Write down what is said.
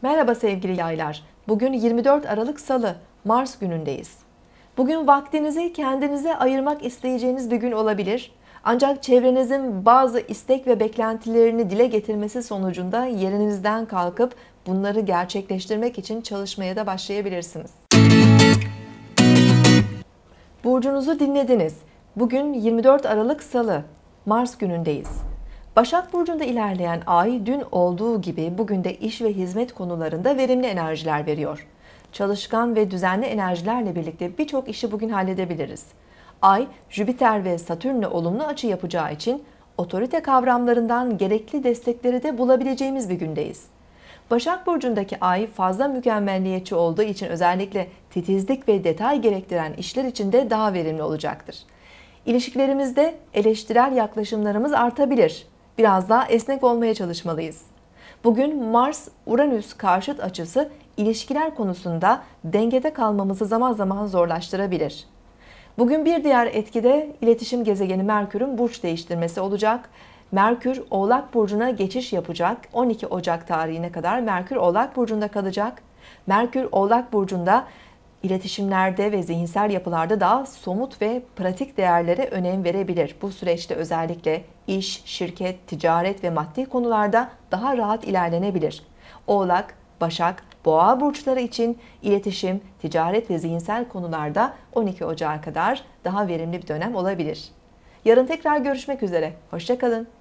Merhaba sevgili yaylar. Bugün 24 Aralık Salı, Mars günündeyiz. Bugün vaktinizi kendinize ayırmak isteyeceğiniz bir gün olabilir. Ancak çevrenizin bazı istek ve beklentilerini dile getirmesi sonucunda yerinizden kalkıp bunları gerçekleştirmek için çalışmaya da başlayabilirsiniz. Burcunuzu dinlediniz. Bugün 24 Aralık Salı, Mars günündeyiz. Başak Burcu'nda ilerleyen ay dün olduğu gibi bugün de iş ve hizmet konularında verimli enerjiler veriyor. Çalışkan ve düzenli enerjilerle birlikte birçok işi bugün halledebiliriz. Ay, Jüpiter ve Satürn'le olumlu açı yapacağı için otorite kavramlarından gerekli destekleri de bulabileceğimiz bir gündeyiz. Başak Burcu'ndaki ay fazla mükemmelliyetçi olduğu için özellikle titizlik ve detay gerektiren işler için de daha verimli olacaktır. İlişkilerimizde eleştirel yaklaşımlarımız artabilir. Biraz daha esnek olmaya çalışmalıyız. Bugün Mars-Uranüs karşıt açısı ilişkiler konusunda dengede kalmamızı zaman zaman zorlaştırabilir. Bugün bir diğer etkide iletişim gezegeni Merkür'ün burç değiştirmesi olacak. Merkür Oğlak Burcu'na geçiş yapacak. 12 Ocak tarihine kadar Merkür Oğlak Burcu'nda kalacak. Merkür Oğlak Burcu'nda iletişimlerde ve zihinsel yapılarda daha somut ve pratik değerlere önem verebilir. Bu süreçte özellikle iş, şirket, ticaret ve maddi konularda daha rahat ilerlenebilir. Oğlak, Başak, Boğa burçları için iletişim, ticaret ve zihinsel konularda 12 Ocak'a kadar daha verimli bir dönem olabilir. Yarın tekrar görüşmek üzere. Hoşça kalın.